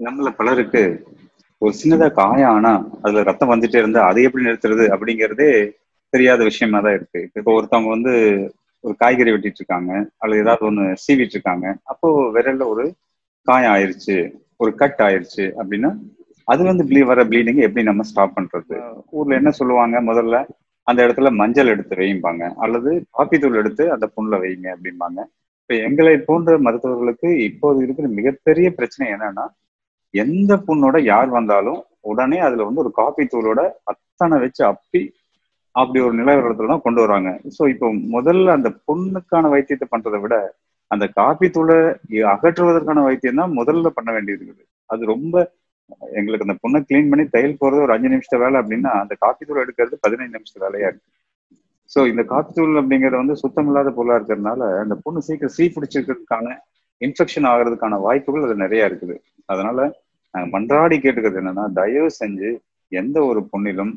நம்மள பலருக்கு ஒரு சின்னதா காயம் ஆனா அதுல ரத்தம் வந்துட்டே இருந்தா அதை எப்படி நிறுத்துறது அப்படிங்கறதே தெரியாத விஷயமா தான் இருக்கு. இப்போ ஒருத்தவங்க வந்து ஒரு காய்கறி வெட்டிட்டு இருக்காங்க, அல்லது ஏதாவது ஒண்ணு சீவிட்டு இருக்காங்க. அப்போ விரல்ல ஒரு காயம் ஆயிருச்சு, ஒரு கட் ஆயிருச்சு அப்படின்னா அது வந்து வர ப்ளீடிங் எப்படி நம்ம ஸ்டாப் பண்றது? ஊர்ல என்ன சொல்லுவாங்க, முதல்ல அந்த இடத்துல மஞ்சள் எடுத்து வைம்பாங்க, அல்லது காப்பி தூள் எடுத்து அந்த புண்ணுல வைங்க அப்படிம்பாங்க. இப்ப எங்களை போன்ற மருத்துவர்களுக்கு இப்போது இருக்கிற மிகப்பெரிய பிரச்சனை என்னன்னா, எந்த புண்ணோட யார் வந்தாலும் உடனே அதுல வந்து ஒரு காப்பி தூளோட அத்தனை வச்சு அப்பி அப்படி ஒரு நிலவரத்துல தான் கொண்டு வராங்க. சோ இப்போ முதல்ல அந்த புண்ணுக்கான வைத்தியத்தை பண்றதை விட அந்த காப்பி தூளை அகற்றுவதற்கான வைத்தியம் தான் முதல்ல பண்ண வேண்டியது இருக்குது. அது ரொம்ப எங்களுக்கு அந்த புண்ணை கிளீன் பண்ணி தையல் போறது ஒரு 5 நிமிஷத்து வேலை அப்படின்னா அந்த காப்பி தூள் எடுக்கிறது 15 நிமிஷத்து வேலையா இருக்கு. சோ இந்த காப்பி தூள் அப்படிங்கிறது வந்து சுத்தம் இல்லாத பொருளா இருக்கிறதுனால அந்த புண்ணு சீக்கிரம் பிடிச்சிருக்கிறதுக்கான இன்ஃபெக்ஷன் ஆகிறதுக்கான வாய்ப்புகள் அது நிறைய இருக்குது. அதனால நாங்க மன்றாடி கேட்டுக்கிறது என்னன்னா, தயவு செஞ்சு எந்த ஒரு புண்ணிலும்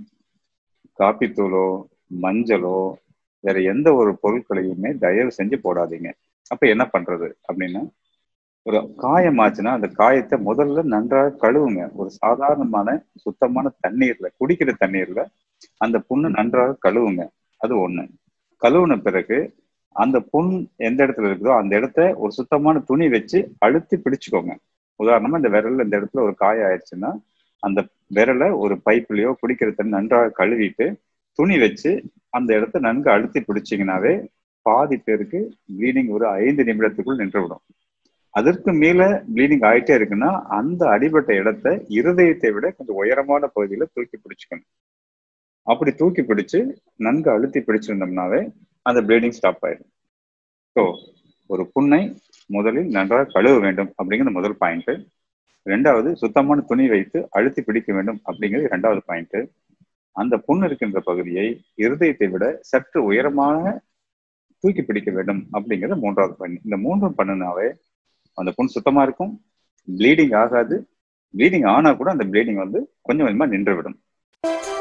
காப்பி தூளோ மஞ்சளோ வேற எந்த ஒரு பொருட்களையுமே தயவு செஞ்சு போடாதீங்க. அப்ப என்ன பண்றது அப்படின்னா, ஒரு காயம் ஆச்சுன்னா அந்த காயத்தை முதல்ல நன்றாக கழுவுங்க. ஒரு சாதாரணமான சுத்தமான தண்ணீர்ல, குடிக்கிற தண்ணீர்ல அந்த புண்ணு நன்றாக கழுவுங்க. அது ஒண்ணு. கழுவுன பிறகு அந்த புண் எந்த இடத்துல இருக்குதோ அந்த இடத்த ஒரு சுத்தமான துணி வச்சு அழுத்தி பிடிச்சுக்கோங்க. உதாரணமா இந்த விரல்ல இந்த இடத்துல ஒரு காயம் ஆயிடுச்சுன்னா அந்த விரலை ஒரு பைப்லயோ குடிக்கிற தண்ணி நன்றாக கழுவிட்டு துணி வச்சு அந்த இடத்த நன்கு அழுத்தி பிடிச்சீங்கன்னாவே பாதி பேருக்கு ப்ளீடிங் ஒரு 5 நிமிடத்துக்குள் நின்றுவிடும். அதற்கு மேல ப்ளீடிங் ஆயிட்டே இருக்குன்னா அந்த அடிபட்ட இடத்த இருதயத்தை விட கொஞ்சம் உயரமான பகுதியில தூக்கி பிடிச்சுக்கணும். அப்படி தூக்கி பிடிச்சு நன்கு அழுத்தி பிடிச்சிருந்தோம்னாவே அந்த ப்ளீடிங் ஸ்டாப் ஆயிடும். ஸோ ஒரு புண்ணை முதலில் நன்றாக கழுவ வேண்டும் அப்படிங்கிறது முதல் பாயிண்ட். ரெண்டாவது, சுத்தமான துணி வைத்து அழுத்தி பிடிக்க வேண்டும் அப்படிங்கிறது இரண்டாவது பாயிண்ட். அந்த புண் இருக்கின்ற பகுதியை இருதயத்தை விட சற்று உயரமாக தூக்கி பிடிக்க வேண்டும் அப்படிங்கிறது மூன்றாவது பாயிண்ட். இந்த மூன்றும் பண்ணினாவே அந்த புண் சுத்தமா இருக்கும், ப்ளீடிங் ஆகாது. ப்ளீடிங் ஆனா கூட அந்த ப்ளீடிங் வந்து கொஞ்சம் கொஞ்சமா நின்று விடும்.